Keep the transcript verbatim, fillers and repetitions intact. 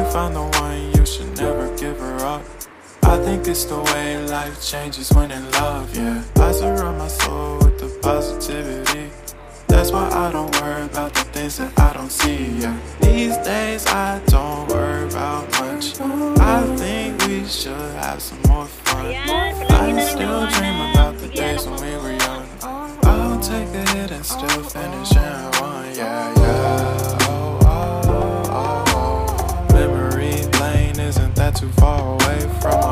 found the one, you should never give her up. I think it's the way life changes when in love, yeah. I surround my soul with the positivity. That's why I don't worry about the things that I don't see, yeah. These days I don't worry about much. I think we should have some more fun. I still dream about the days when we were young. I'll take a hit and still finish and one, yeah, yeah. Oh, oh, oh, oh. Memory lane, isn't that too far away from